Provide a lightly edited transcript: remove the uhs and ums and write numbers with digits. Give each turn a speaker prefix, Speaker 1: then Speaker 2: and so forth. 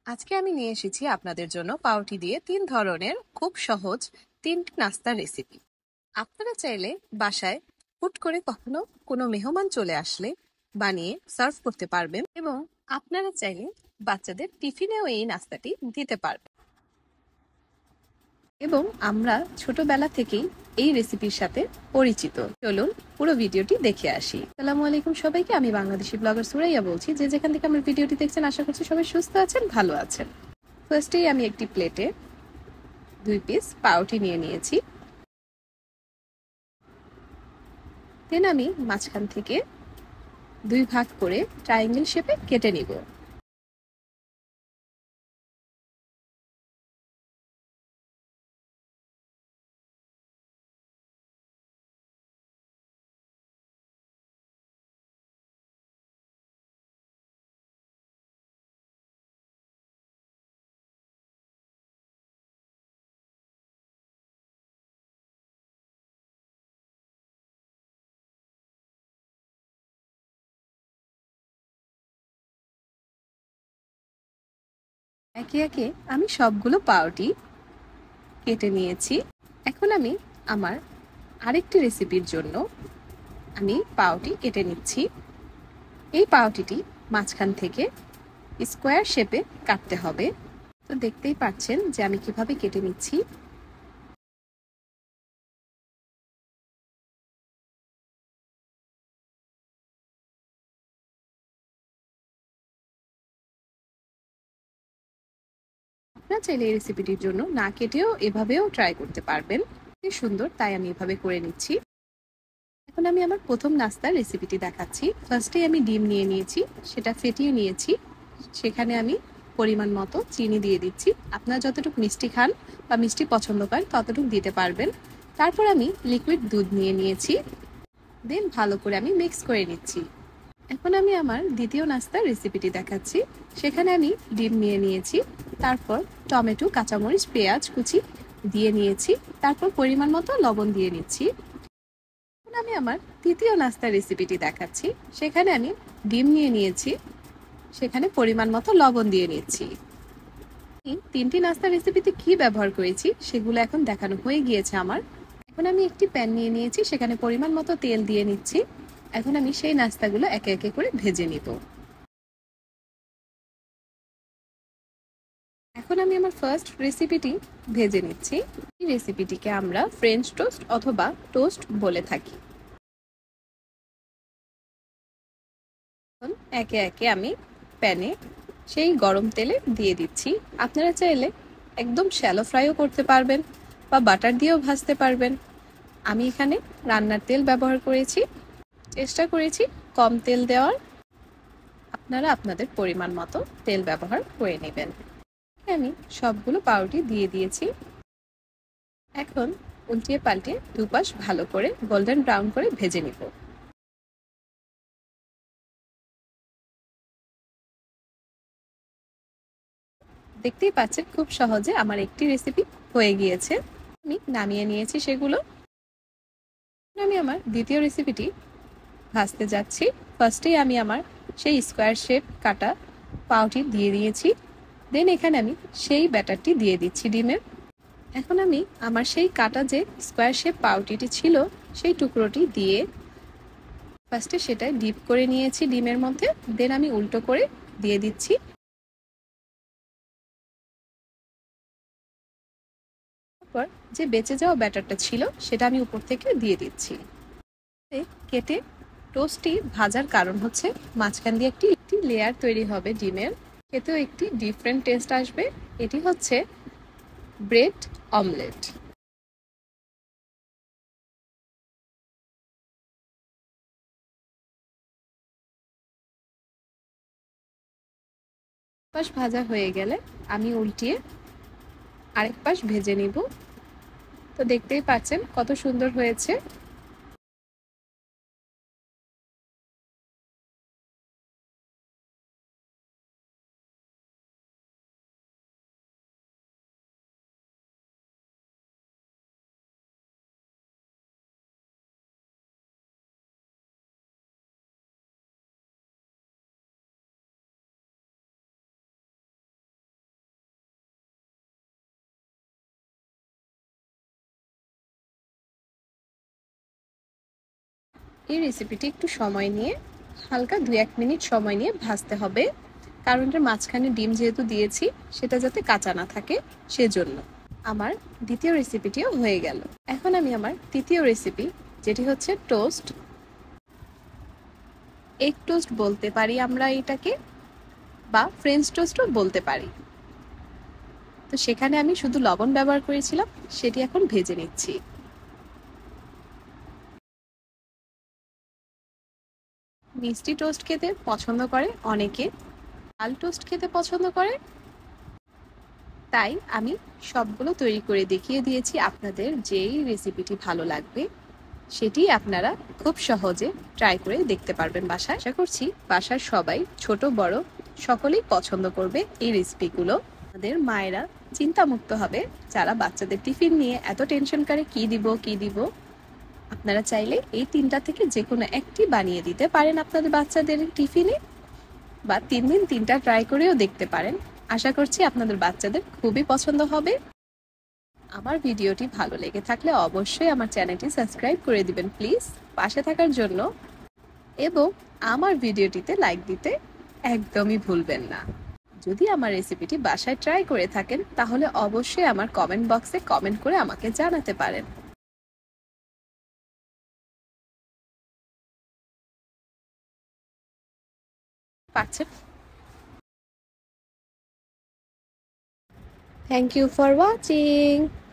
Speaker 1: আজকে আমি নিয়ে এসেছি আপনাদের জন্য পাউরুটি দিয়ে ৩ ধরনের খুব সহজ ৩টি নাস্তার রেসিপি। আপনারা চাইলে বাসায় হুট করে কখনো কোনো মেহমান চলে আসলে বানিয়ে সার্ভ করতে পারবেন এবং আপনারা চাইলে বাচ্চাদের টিফিনেও এই নাস্তাটি দিতে পারবেন। এবং আমরা ছোটবেলা থেকেই এই রেসিপির সাথে পরিচিত। চলুন পুরো ভিডিওটি দেখে আসি। আসসালামু আলাইকুম সবাইকে, আমি বাংলাদেশি ব্লগার সুরাইয়া বলছি। যে যেখান থেকে আমার ভিডিওটি দেখছেন আশা করছি সবাই সুস্থ আছেন, ভালো আছেন। ফার্স্টেই আমি একটি প্লেটে 2 পিস পাউরুটি নিয়ে নিয়েছি। দেন আমি মাঝখান থেকে 2 ভাগ করে ট্রায়াঙ্গেল শেপে কেটে নিব। একে একে আমি সবগুলো পাউরুটি কেটে নিয়েছি। এখন আমি আমার আরেকটি রেসিপির জন্য আমি পাউরুটি কেটে নিচ্ছি। এই পাউরুটিটি মাঝখান থেকে স্কোয়ার শেপে কাটতে হবে। তো দেখতেই পাচ্ছেন যে আমি কিভাবে কেটে নিচ্ছি। আপনারা চাইলে এই রেসিপিটির জন্য না কেটেও এভাবেও ট্রাই করতে পারবেন। কি সুন্দর, তাই আমি এভাবে করে নিচ্ছি। এখন আমি আমার প্রথম নাস্তার রেসিপিটি দেখাচ্ছি। ফার্স্টে আমি ডিম নিয়ে নিয়েছি, সেটা ফেটিয়ে নিয়েছি। সেখানে আমি পরিমাণ মতো চিনি দিয়ে দিচ্ছি। আপনারা যতটুকু মিষ্টি খান বা মিষ্টি পছন্দ করেন ততটুকু দিতে পারবেন। তারপর আমি লিকুইড দুধ নিয়ে নিয়েছি। দেন ভালো করে আমি মিক্স করে নিচ্ছি। এখন আমি আমার দ্বিতীয় নাস্তার রেসিপিটি দেখাচ্ছি। সেখানে আমি ডিম নিয়ে নিয়েছি, তারপর টমেটো, কাঁচামরিচ, পেঁয়াজ কুচি দিয়ে নিয়েছি, তারপর পরিমাণ মতো লবণ দিয়ে নিচ্ছি। এখন আমি আমার তৃতীয় নাস্তার রেসিপিটি দেখাচ্ছি। সেখানে আমি ডিম নিয়ে নিয়েছি, সেখানে পরিমাণ মতো লবণ দিয়ে নিচ্ছি। তিনটি নাস্তার রেসিপিতে কি ব্যবহার করেছি সেগুলো এখন দেখানো হয়ে গিয়েছে আমার। এখন আমি একটি প্যান নিয়ে নিয়েছি, সেখানে পরিমাণ মতো তেল দিয়ে নিচ্ছি। এখন আমি সেই নাস্তাগুলো একে একে করে ভেজে নিব। এখন আমি আমার ফার্স্ট রেসিপিটি ভেজে নিচ্ছি। এই রেসিপিটিকে আমরা ফ্রেঞ্চ টোস্ট অথবা টোস্ট বলে থাকি। একে একে আমি প্যানে সেই গরম তেলে দিয়ে দিচ্ছি। আপনারা চাইলে একদম শ্যালো ফ্রাইও করতে পারবেন বা বাটার দিয়েও ভাজতে পারবেন। আমি এখানে রান্নার তেল ব্যবহার করেছি। চেষ্টা করেছি কম তেল দেওয়ার। আপনারা আপনাদের পরিমাণ মতো তেল ব্যবহার করে নেবেন। আমি সবগুলো পাউরুটি দিয়ে দিয়েছি। এখন উল্টিয়ে পাল্টিয়ে দুপাশ ভালো করে গোল্ডেন ব্রাউন করে ভেজে নিব। দেখতেই পাচ্ছেন খুব সহজে আমার একটি রেসিপি হয়ে গিয়েছে। আমি নামিয়ে নিয়েছি সেগুলো। আমি আমার দ্বিতীয় রেসিপিটি ভাজতে যাচ্ছি। ফার্স্টেই আমি আমার সেই স্কোয়ার শেপ কাটা পাউরুটি দিয়ে দিয়েছি। দেন এখানে আমি সেই ব্যাটারটি দিয়ে দিচ্ছি ডিমের। এখন আমি আমার সেই কাটা যে স্কোয়ার শেপ পাউরুটিটি ছিল সেই টুকরোটি দিয়ে ফার্স্টে সেটা ডিপ করে নিয়েছি ডিমের মধ্যে। দেন আমি উল্টো করে দিয়ে দিচ্ছি। তারপর যে বেঁচে যাওয়া ব্যাটারটা ছিল সেটা আমি উপর থেকে দিয়ে দিচ্ছি। কেটে টোস্টটি ভাজার কারণ হচ্ছে মাঝখান দিয়ে একটি একটি লেয়ার তৈরি হবে ডিমের। খেতেও একটি ডিফারেন্ট টেস্ট আসবে। এটি হচ্ছে ব্রেড অমলেট। পাশ ভাজা হয়ে গেলে আমি উল্টিয়ে আরেক পাশ ভেজে নিব। তো দেখতেই পাচ্ছেন কত সুন্দর হয়েছে। এই রেসিপিটি একটু সময় নিয়ে হালকা 2-1 মিনিট সময় নিয়ে ভাজতে হবে, কারণ এর মাঝখানে ডিম যেহেতু দিয়েছি সেটা যাতে কাঁচা না থাকে সেজন্য। আমার দ্বিতীয় রেসিপিটিও হয়ে গেল। এখন আমি আমার তৃতীয় রেসিপি, যেটি হচ্ছে টোস্ট, এগ টোস্ট বলতে পারি আমরা এটাকে, বা ফ্রেঞ্চ টোস্টও বলতে পারি। তো সেখানে আমি শুধু লবণ ব্যবহার করেছিলাম, সেটি এখন ভেজে নিচ্ছি। মিষ্টি টোস্ট খেতে পছন্দ করে অনেকে, লাল টোস্ট খেতে পছন্দ করে, তাই আমি সবগুলো তৈরি করে দেখিয়ে দিয়েছি। আপনাদের যেই রেসিপিটি ভালো লাগবে সেটি আপনারা খুব সহজে ট্রাই করে দেখতে পারবেন বাসায়। আশা করছি বাসার সবাই, ছোট বড় সকলেই পছন্দ করবে এই রেসিপিগুলো। আমাদের মায়েরা চিন্তামুক্ত হবে, যারা বাচ্চাদের টিফিন নিয়ে এত টেনশন করে কি দিব। আপনারা চাইলে এই 3টা থেকে যে কোনো একটি বানিয়ে দিতে পারেন আপনাদের বাচ্চাদের টিফিনে, বা 3 দিন 3টা ট্রাই করেও দেখতে পারেন। আশা করছি আপনাদের বাচ্চাদের খুবই পছন্দ হবে। আমার ভিডিওটি ভালো লেগে থাকলে অবশ্যই আমার চ্যানেলটি সাবস্ক্রাইব করে দিবেন প্লিজ, পাশে থাকার জন্য, এবং আমার ভিডিওটিতে লাইক দিতে একদমই ভুলবেন না। যদি আমার রেসিপিটি বাসায় ট্রাই করে থাকেন তাহলে অবশ্যই আমার কমেন্ট বক্সে কমেন্ট করে আমাকে জানাতে পারেন। পাচ্ছেন। Thank you for watching.